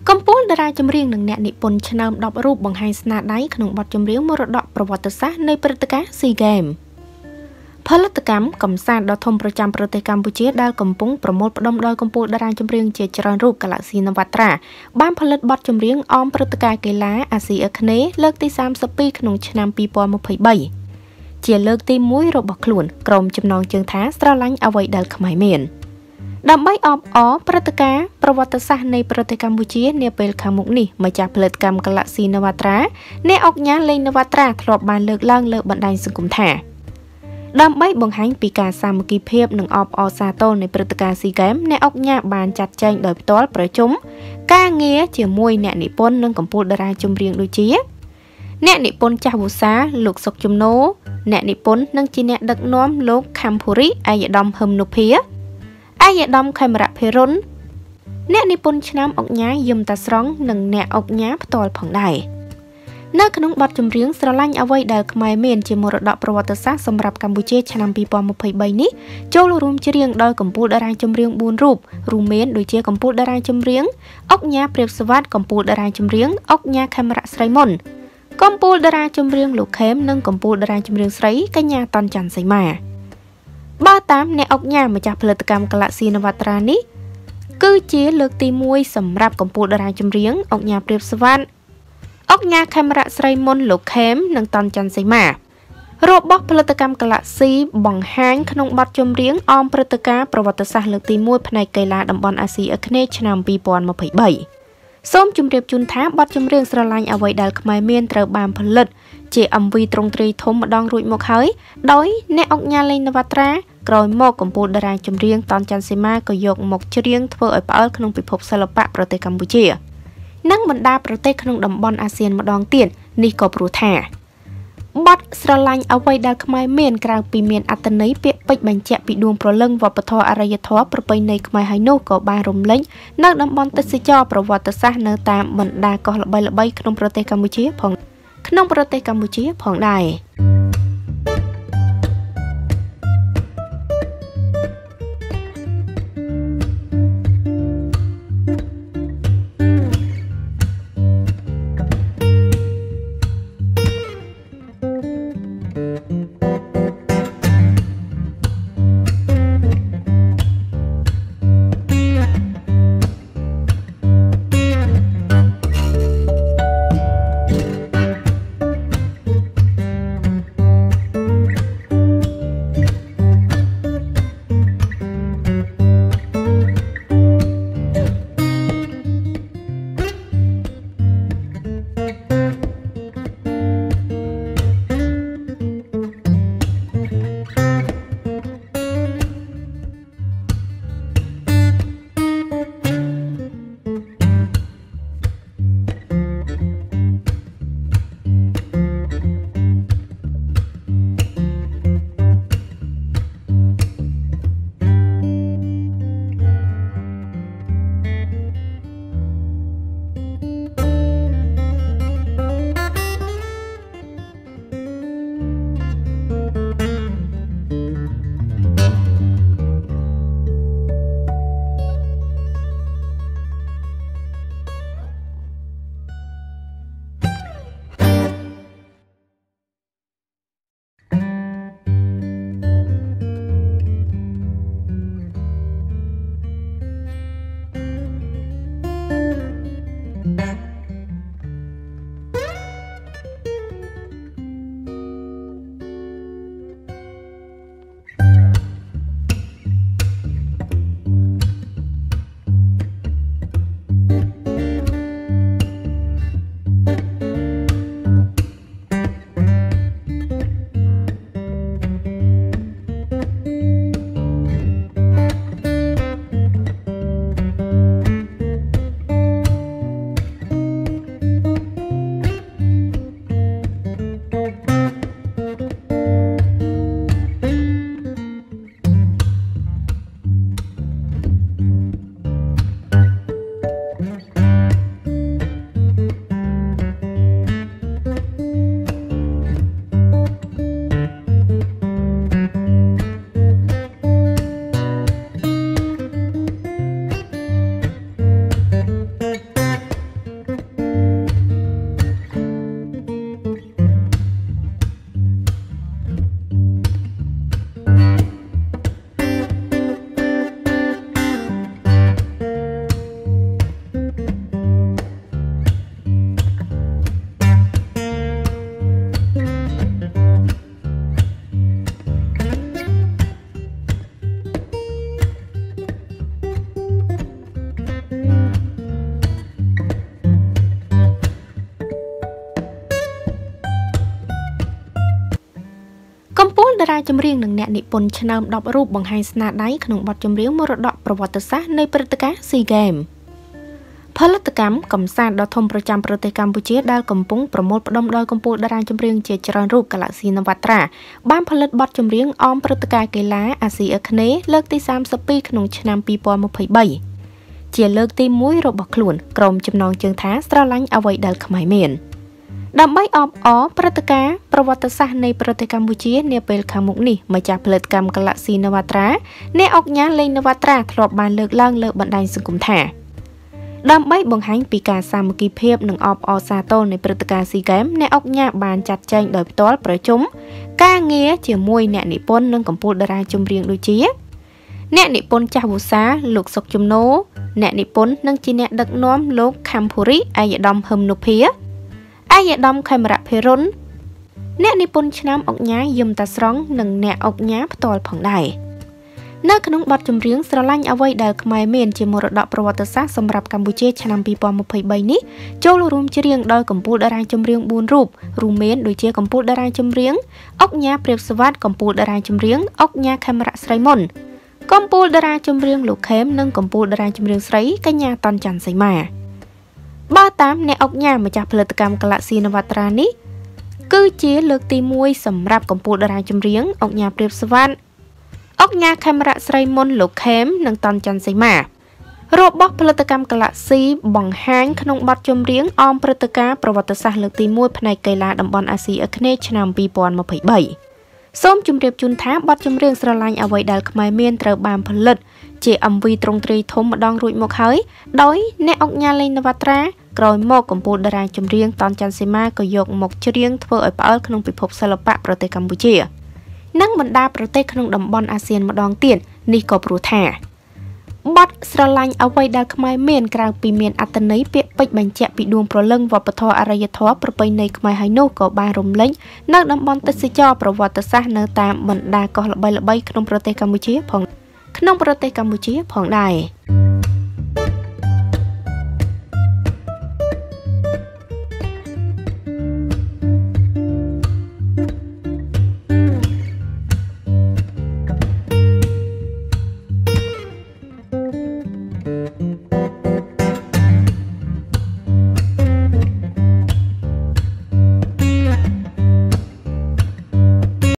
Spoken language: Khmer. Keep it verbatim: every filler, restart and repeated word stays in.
កំពូលតារាចម្រៀងនិងអ្នកនិពន្ធឆ្នាំដប់រូបបង្ហាញស្នាដៃក្នុងបទចម្រៀងមរតកប្រវត្តិសាស្ត្រនៃព្រឹត្តិការណ៍ SEA Games ផលិតកម្មកំសាន្តដ៏ធំប្រចាំប្រទេសកម្ពុជាដែលកំពុងប្រមូលផ្ដុំដោយកំពូលតារាចម្រៀងជាច្រើនរូប Galaxy នវត្រាបានផលិតបទចម្រៀងអមព្រឹត្តិការណ៍កីឡាអាស៊ីអាគ្នេយ៍លើកទីសាមសិបពីរក្នុងឆ្នាំពីរពាន់ម្ភៃបីជាលើកទីមួយរបស់ខ្លួនក្រុមចំណងជើងថាស្រឡាញ់អ្វីដែលខ្មែរមានដើម្បីអបអរព្រឹត្តិការណ៍ប្រវត្តិសាស្ត្រនៃប្រទេសកម្ពុជានាពេលខាងមុខនេះម្ចាស់ផលិតកម្ម Galaxy នវត្រាអ្នកអង្គញាលេងនវត្រាធ្លាប់បានលើកឡើងលើបណ្ដាញសង្គមថាដើម្បីបង្ហាញពីការសាមគ្គីភាពនិងអបអរសាទរនៃព្រឹត្តិការណ៍ SEA Games អ្នកអង្គញាបានចាត់ចែងដោយផ្ទាល់ប្រជុំការងារជាមួយអ្នកនិពន្ធនិងកំពូលតារាចម្រៀងដូចជាអ្នកនិពន្ធចាស់វូសាលោកសុកជំនោអ្នកនិពន្ធនិងជាអ្នកដឹកនាំលោកខំភូរីអាយដាមហឹមនុភាអាយដាមខេមរៈភិរុនអ្នកនិពន្ធឆ្នាំអង្គញាយឹមតាស្រង់និងអ្នកអង្គញាផ្ទាល់ផងដែរនៅក្នុងបទចម្រៀងស្រឡាញ់អ្វីដែលខ្មែរមានជាមរតកប្រវត្តិសាស្ត្រសម្រាប់កម្ពុជាឆ្នាំពីរពាន់ម្ភៃបីនេះចូលរួមច្រៀងដោយកំពូលតារាចម្រៀងបួនរូបរួមមានដូចជាកំពូលតារាចម្រៀងអង្គញាព្រាបសវត្ថកំពូលតារាចម្រៀងអង្គញាខេមរៈស្រីមុនកំពូលតារាចម្រៀងលោកខេមនិងកំពូលតារាចម្រៀងស្រីកញ្ញាតនច័ន្ទសីមាបើតាមអ្នកអង្គញាម្ចាស់ផលិតកម្ម Galaxy នវត្រានេះគឺជាលើកទីមួយសម្រាប់កំពូលតារាចម្រៀងអង្គញាព្រាបសវត្ថអង្គញាខេមរៈស្រីមុនលោកខេមនិងតនច័ន្ទសីមារបស់ផលិតកម្ម Galaxy បង្ហាញក្នុងបទចម្រៀងអមព្រឹត្តិការណ៍ប្រវត្តិសាស្ត្រលើកទីមួយផ្នែកកីឡាតំបន់អាស៊ីអាគ្នេយ៍ឆ្នាំពីរពាន់ម្ភៃបីសូមជម្រាបជូនថាបទចម្រៀងស្រឡាញ់អ្វីដែលខ្មែរមានត្រូវបានផលិតជា em vê ទ្រង់ទ្រាយធំម្ដងរួចមកហើយដោយអ្នកអង្គញាលេងនវត្រាក្រោយមកកំពូលតារាចម្រៀងតនច័ន្ទសីមាក៏យកមកច្រៀងធ្វើឲ្យផ្អើលក្នុងពិភពសិល្បៈប្រទេសកម្ពុជានិងបណ្ដាប្រទេសក្នុងតំបន់អាស៊ានម្ដងទៀតនេះក៏ព្រោះថាបទស្រឡាញ់អ្វីដែលខ្មែរមានក្រៅពីមានអត្ថន័យពាក្យពេចន៍បញ្ជាក់ពីដួងព្រលឹងវប្បធម៌អរិយធម៌ប្រពៃណីខ្មែរហើយនោះក៏បានរំលេចនៅតំបន់ទេសចរប្រវត្តិសាស្ត្រនៅតាមបណ្ដាកោះល្បីៗក្នុងប្រទេសកម្ពុជាផងក្នុងប្រទេសកម្ពុជាផងដែរចម្រៀងនិងអ្នកនិពន្ធឆ្នើមដប់រូបបង្ហាញស្នាដៃក្នុងបទចម្រៀងមរតកប្រវត្តិសាស្ត្រនៃព្រឹត្តិការណ៍ SEA Games ផលិតកម្មកំសាន្តដ៏ធំប្រចាំប្រទេសកម្ពុជាដែលកំពុងប្រមូលផ្ដុំដោយកំពូលតារាចម្រៀងជាច្រើនរូប Galaxy នវត្រាបានផលិតបទចម្រៀងអមព្រឹត្តិការណ៍កីឡាអាស៊ីអាគ្នេយ៍លើកទីសាមសិបពីរក្នុងឆ្នាំពីរពាន់ម្ភៃបីជាលើកទីមួយរបស់ខ្លួនក្រុមចំណងជើងថាស្រឡាញ់អ្វីដែលខ្មែរមានដើម្បីអបអរព្រឹត្តិការណ៍ប្រវត្តិសាស្ត្រនៃប្រទេសកម្ពុជានាពេលខាងមុខនេះម្ចាស់ផលិតកម្ម Galaxy នវត្រាអ្នកអង្គញាលេងនវត្រាធ្លាប់បានលើកឡើងលើបណ្ដាញសង្គមថាដើម្បីបង្ហាញពីការសាមគ្គីភាពនិងអបអរសាទរនៃព្រឹត្តិការណ៍ SEA Games អ្នកអង្គញាបានចាត់ចែងដោយផ្ទាល់ប្រជុំការងារជាមួយអ្នកនិពន្ធនិងកំពូលតារាចម្រៀងដូចជាអ្នកនិពន្ធចាស់វូសាលោកសុកជំនោអ្នកនិពន្ធនិងជាអ្នកដឹកនាំលោកខំភូរីអាយដាមហឹមនុភាអាយដាមខេមរៈភិរុនអ្នកនិពន្ធឆ្នាំអង្គញាយឹមតាស្រង់និងអ្នកអង្គញាផ្ទាល់ផងដែរនៅក្នុងបទចម្រៀងស្រឡាញ់អ្វីដែលខ្មែរមានជាមរតកប្រវត្តិសាស្ត្រសម្រាប់កម្ពុជាឆ្នាំពីរពាន់ម្ភៃបីនេះចូលរួមច្រៀងដោយកំពូលតារាចម្រៀងបួនរូបរួមមានដូចជាកំពូលតារាចម្រៀងអង្គញាព្រាបសវត្តកំពូលតារាចម្រៀងអង្គញាខេមរៈស្រីមុនកំពូលតារាចម្រៀងលោកខេមនិងកំពូលតារាចម្រៀងស្រីកញ្ញាតនច័ន្ទសីមាបើតាមអ្នកអង្គញាម្ចាស់ផលិតកម្ម Galaxy នវត្រានេះគឺជាលើកទីមួយសម្រាប់កំពូលតារាចម្រៀងអង្គញាព្រាបសវត្តអង្គញាខេមរៈស្រីមុនលោកខេមនិងតនច័ន្ទសីមារបស់ផលិតកម្ម Galaxy បង្ហាញក្នុងបទចម្រៀងអមព្រឹត្តិការណ៍ប្រវត្តិសាស្ត្រលើកទីមួយផ្នែកកីឡាតំបន់អាស៊ីអាគ្នេយ៍ឆ្នាំពីរពាន់ម្ភៃបីសូមជម្រាបជូនថាបទចម្រៀងស្រឡាញ់អ្វីដែលខ្មែរមានត្រូវបានផលិតជា em vê ទ្រង់ទ្រាយធំម្ដងរួចមកហើយដោយអ្នកអង្គញាលេងនវត្រាក្រោយមកកំពូលតារាចម្រៀងតនច័ន្ទសីមាក៏យកមកច្រៀងធ្វើឲ្យផ្អើលក្នុងពិភពសិល្បៈប្រទេសកម្ពុជានិងបណ្ដាប្រទេសក្នុងតំបន់អាស៊ានម្ដងទៀតនេះក៏ព្រោះថាបទស្រឡាញ់អ្វីដែលខ្មែរមានក្រៅពីមានអត្ថន័យពាក្យពេចន៍បញ្ជាក់ពីដួងព្រលឹងវប្បធម៌អរិយធម៌ប្រពៃណីខ្មែរហើយនោះក៏បានរំលេចនៅតំបន់ទេសចរប្រវត្តិសាស្ត្រនៅតាមបណ្ដាកោះល្បីៗក្នុងប្រទេសកម្ពុជាផងក្នុងប្រទេសកម្ពុជាផងដែរ